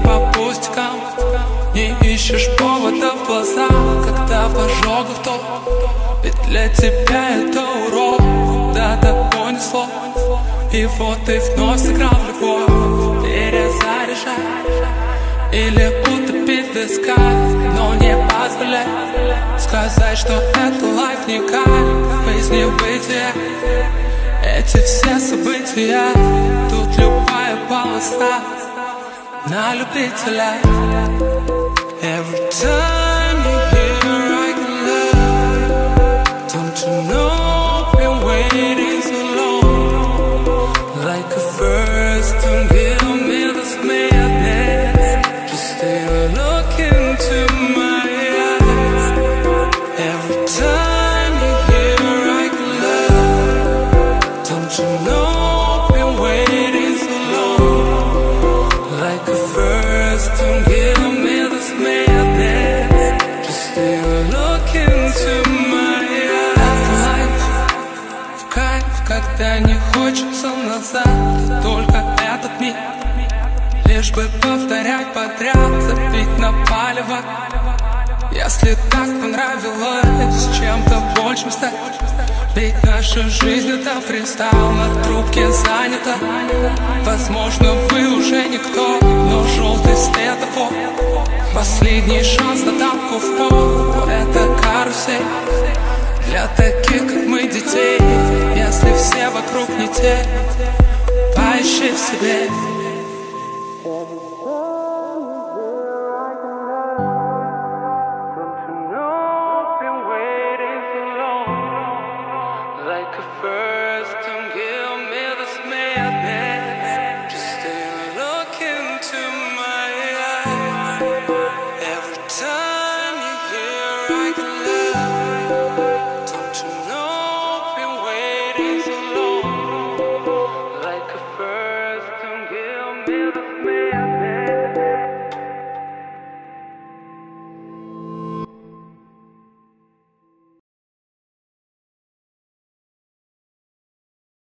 по пустякам, не ищешь повода в глаза, когда в ожогах топ. Ведь для тебя это урок, куда-то понесло, и вот ты вновь сыграл в любовь. Перезаряжай или утопить в висках, но не позволяй сказать, что это лайф не кайф. Из небытия эти все события, тут любая полоса на любителя. Every time you hear I can love, don't you know been waiting so long, like a first don't give me this madness, just take a look into my eyes. Every time you hear I can love, don't you know been waiting so long, like a first don't give me this madness, just take a look into my eyes. В кайф, когда не хочется назад, только этот миг, лишь бы повторять подряд, забить на палево. Если так понравилось чем-то большим стать, ведь наша жизнь это фристайл, на трубке занята. Возможно, вы уже никто, но желтый светофор, последний шанс на тапку в пол. Это карусель для таких, как мы, детей. Если все вокруг не те, поищи в себе